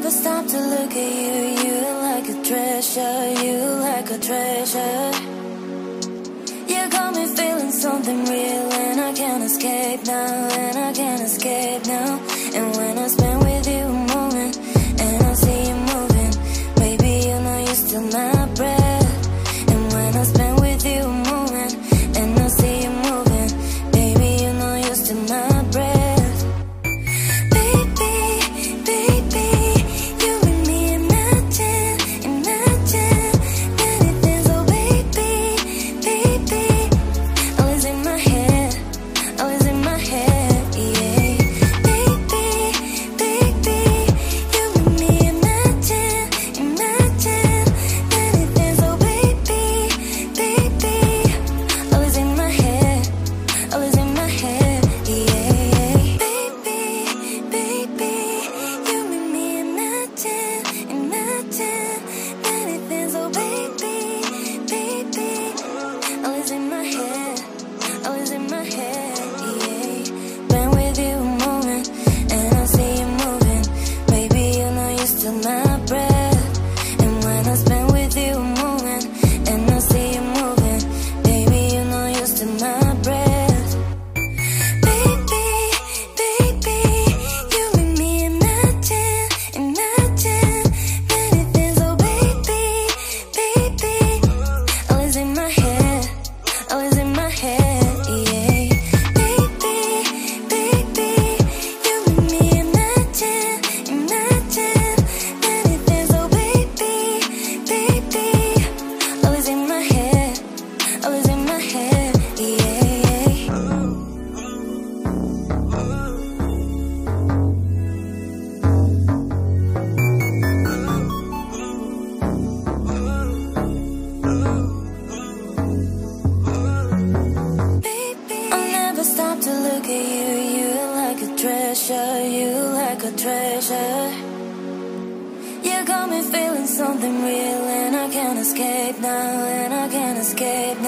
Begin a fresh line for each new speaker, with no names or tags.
never stop to look at you. You're like a treasure, you like a treasure. You got me feeling something real, and I can't escape now, and I can't escape now. And when I spend with you a moment, and I see you moving, baby, you know you're still my breath. And when I spend with you a moment, and I see you moving, baby, you know you're still my breath. Baby, baby, you and me imagine, imagine many things. Oh baby, baby, always in my head, always in my head, yeah. Baby, baby, you and me imagine, imagine many things. Oh baby, baby, always in my head, always in my head, yeah. Baby, baby, you and me imagine, imagine many things. Oh baby, baby, always in my head, always in my head, yeah. Been with you a moment, and I see you moving, baby, you know you're still my breath. And when I spend with you a moment, and I see you moving, baby, you know you're still my breath. Baby, baby, you and me imagine, imagine many things. Oh baby, baby, always in my head, always in my head, yeah. Baby, baby, you and me imagine, imagine many things. Oh baby, baby, always in my head, always in my head, yeah. I'll never stop to look at you. You're like a treasure, you like a treasure. You got me feeling something real, and I can't escape now, and I can't escape